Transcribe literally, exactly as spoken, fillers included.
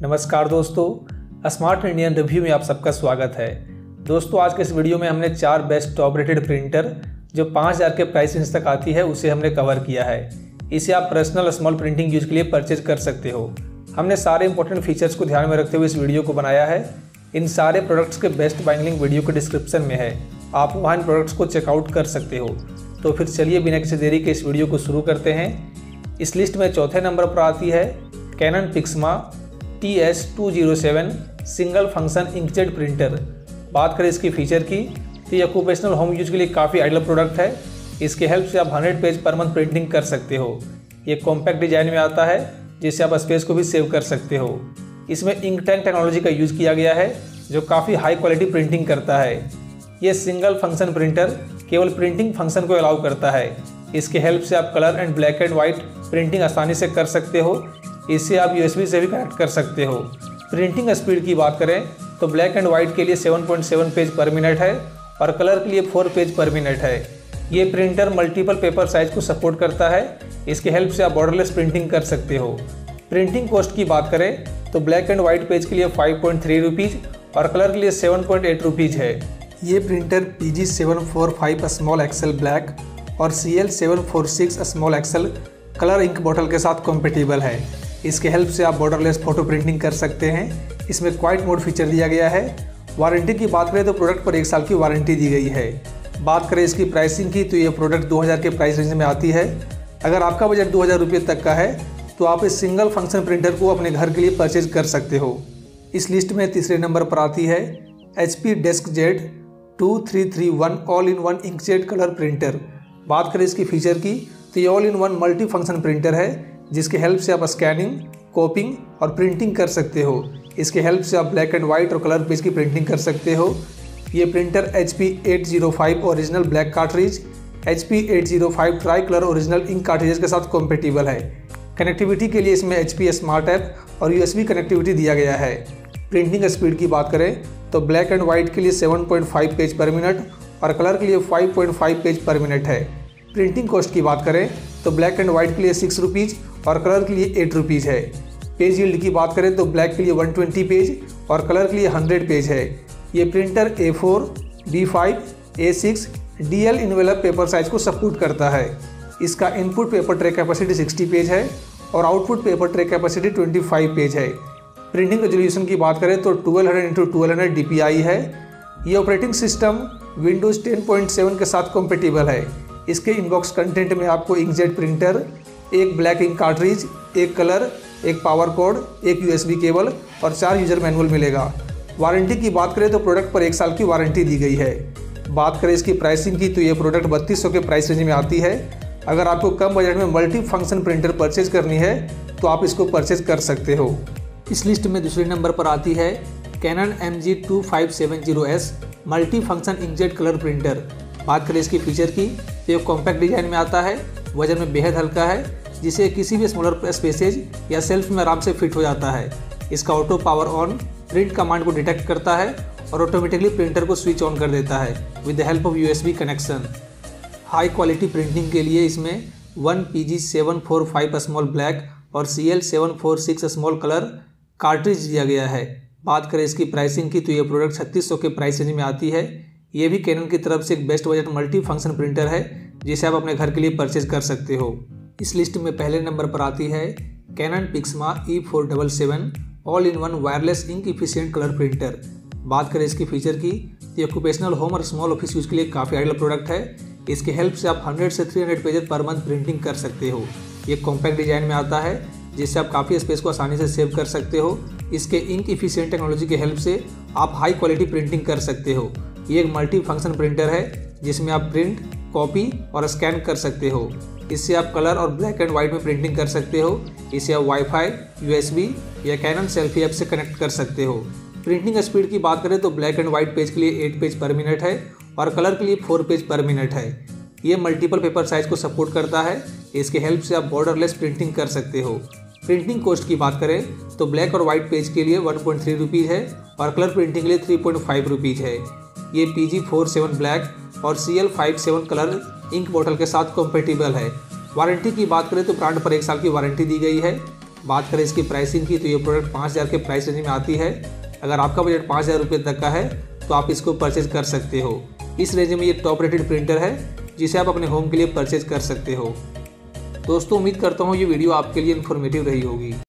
नमस्कार दोस्तों, smart Indian review में आप सबका स्वागत है। दोस्तों, आज के इस वीडियो में हमने चार बेस्ट टॉप रेटेड प्रिंटर जो पाँच हज़ार के प्राइस रेंज तक आती है उसे हमने कवर किया है। इसे आप पर्सनल स्मॉल प्रिंटिंग यूज के लिए परचेज कर सकते हो। हमने सारे इंपॉर्टेंट फीचर्स को ध्यान में रखते हुए इस वीडियो को बनाया है। इन सारे प्रोडक्ट्स के बेस्ट बाइंग लिंक वीडियो के डिस्क्रिप्शन में है, आप वहाँ इन प्रोडक्ट्स को चेकआउट कर सकते हो। तो फिर चलिए बिना किसी देरी के इस वीडियो को शुरू करते हैं। इस लिस्ट में चौथे नंबर पर आती है Canon Pixma T S two zero seven single function inkjet printer. बात करें इसकी फीचर की तो ये ऑक्यूपेशनल होम यूज के लिए काफ़ी आइडियल प्रोडक्ट है। इसके हेल्प से आप hundred page per month printing कर सकते हो। ये कॉम्पैक्ट डिजाइन में आता है जिससे आप स्पेस को भी सेव कर सकते हो। इसमें इंक टैंक टेक्नोलॉजी का यूज़ किया गया है जो काफ़ी हाई क्वालिटी प्रिंटिंग करता है। ये सिंगल फंक्शन प्रिंटर केवल प्रिंटिंग फंक्शन को अलाउ करता है। इसके हेल्प से आप colour and black and white printing आसानी से कर सकते हो। इससे आप यूएसबी से भी कनेक्ट कर सकते हो। प्रिंटिंग स्पीड की बात करें तो ब्लैक एंड वाइट के लिए seven point seven page per minute है और कलर के लिए फोर पेज पर मिनट है। ये प्रिंटर मल्टीपल पेपर साइज को सपोर्ट करता है। इसके हेल्प से आप बॉर्डरलेस प्रिंटिंग कर सकते हो। प्रिंटिंग कॉस्ट की बात करें तो ब्लैक एंड वाइट पेज के लिए फाइव पॉइंट थ्री रुपीज़ और कलर के लिए सेवन पॉइंट एट रुपीज़ है। ये printer P G seven four five small XL black और C L seven four six small XL colour ink bottle के साथ कॉम्पेटिबल है। इसके हेल्प से आप बॉर्डरलेस फोटो प्रिंटिंग कर सकते हैं। इसमें क्वाइट मोड फीचर दिया गया है। वारंटी की बात करें तो प्रोडक्ट पर एक साल की वारंटी दी गई है। बात करें इसकी प्राइसिंग की तो ये प्रोडक्ट दो हज़ार के प्राइस रेंज में आती है। अगर आपका बजट दो हज़ार रुपये तक का है तो आप इस सिंगल फंक्शन प्रिंटर को अपने घर के लिए परचेज कर सकते हो। इस लिस्ट में तीसरे नंबर पर आती है H P DeskJet two three three one all in one inkjet colour printer. बात करें इसकी फीचर की तो ये all in one multi function printer है जिसके हेल्प से आप स्कैनिंग, कॉपिंग और प्रिंटिंग कर सकते हो। इसके हेल्प से आप ब्लैक एंड वाइट और कलर पेज की प्रिंटिंग कर सकते हो। ये printer H P eight zero five original black cartridge, H P eight zero five tri colour original ink cartridges के साथ कॉम्पेटिबल है। कनेक्टिविटी के लिए इसमें एच पी स्मार्ट ऐप और यूएसबी कनेक्टिविटी दिया गया है। प्रिंटिंग स्पीड की बात करें तो ब्लैक एंड वाइट के लिए seven point five page per minute और कलर के लिए five point five page per minute है। प्रिंटिंग कॉस्ट की बात करें तो ब्लैक एंड वाइट के लिए सिक्स रुपीज़ और कलर के लिए एट रुपीज़ है। पेज यील्ड की बात करें तो ब्लैक के लिए वन ट्वेंटी पेज और कलर के लिए हंड्रेड पेज है। ये printer A four, B five, A six, D L envelope paper size को सपोर्ट करता है। इसका input paper tray capacity sixty page है और output paper tray capacity twenty five page है। प्रिंटिंग रेजोल्यूशन की बात करें तो twelve hundred into twelve hundred D P I है। ये operating system Windows ten point seven के साथ कॉम्पेटिबल है। इसके इनबॉक्स कंटेंट में आपको इंकजेट प्रिंटर, एक ब्लैक इंक कार्ट्रिज, एक कलर, एक पावर कोड, एक यूएसबी केबल और चार यूजर मैनुअल मिलेगा। वारंटी की बात करें तो प्रोडक्ट पर एक साल की वारंटी दी गई है। बात करें इसकी प्राइसिंग की तो ये प्रोडक्ट बत्तीस सौ के प्राइस रेंज में आती है। अगर आपको कम बजट में मल्टी फंक्शन प्रिंटर परचेज करनी है तो आप इसको परचेज कर सकते हो। इस लिस्ट में दूसरे नंबर पर आती है Canon M G two five seven zero S multi function inkjet colour printer. बात करें इसकी फीचर की तो ये कॉम्पैक्ट डिजाइन में आता है, वजन में बेहद हल्का है जिसे किसी भी स्मॉलर स्पेसेज या सेल्फ में आराम से फिट हो जाता है। इसका auto power on print command को डिटेक्ट करता है और ऑटोमेटिकली प्रिंटर को स्विच ऑन कर देता है with the help of USB connection. High quality printing के लिए इसमें one P G seven four five small black और C L seven four six small colour cartridge दिया गया है। बात करें इसकी प्राइसिंग की तो ये प्रोडक्ट छत्तीस सौ के प्राइस रेंज में आती है। ये भी कैनन की तरफ से एक best budget multi function printer है जिसे आप अपने घर के लिए परचेज कर सकते हो। इस लिस्ट में पहले नंबर पर आती है Canon Pixma E four seven seven all in one wireless ink efficient colour printer. बात करें इसकी फीचर की तो ये ऑक्यूपेशनल होम और स्मॉल ऑफिस यूज के लिए काफ़ी आइडियल प्रोडक्ट है। इसके हेल्प से आप हंड्रेड से three hundred pages per month printing कर सकते हो। ये कॉम्पैक्ट डिजाइन में आता है जिससे आप काफ़ी स्पेस को आसानी से सेव कर सकते हो। इसके इंक इफिशिएंट टेक्नोलॉजी के हेल्प से आप हाई क्वालिटी प्रिंटिंग कर सकते हो। ये एक मल्टी फंक्शन प्रिंटर है जिसमें आप प्रिंट, कॉपी और स्कैन कर सकते हो। इससे आप कलर और ब्लैक एंड वाइट में प्रिंटिंग कर सकते हो। इसे आप वाईफाई, यूएसबी या कैनन सेल्फी ऐप से कनेक्ट कर सकते हो। प्रिंटिंग स्पीड की बात करें तो ब्लैक एंड वाइट पेज के लिए एट पेज पर मिनट है और कलर के लिए फोर पेज पर मिनट है। ये मल्टीपल पेपर साइज को सपोर्ट करता है। इसके हेल्प से आप बॉर्डरलेस प्रिंटिंग कर सकते हो। प्रिंटिंग कॉस्ट की बात करें तो ब्लैक और वाइट पेज के लिए वन पॉइंट थ्री रुपीज़ है और कलर प्रिंटिंग के लिए थ्री पॉइंट फाइव रुपीज़ है। ये P G four seven black और C L five seven colour ink bottle के साथ कॉम्पेटिबल है। वारंटी की बात करें तो ब्रांड पर एक साल की वारंटी दी गई है। बात करें इसकी प्राइसिंग की तो ये प्रोडक्ट पाँच हज़ार के प्राइस रेंज में आती है। अगर आपका बजट पाँच हज़ार रुपये तक का है तो आप इसको परचेज कर सकते हो। इस रेंज में ये टॉप रेटेड प्रिंटर है जिसे आप अपने होम के लिए परचेज कर सकते हो। दोस्तों उम्मीद करता हूँ ये वीडियो आपके लिए इन्फॉर्मेटिव रही होगी।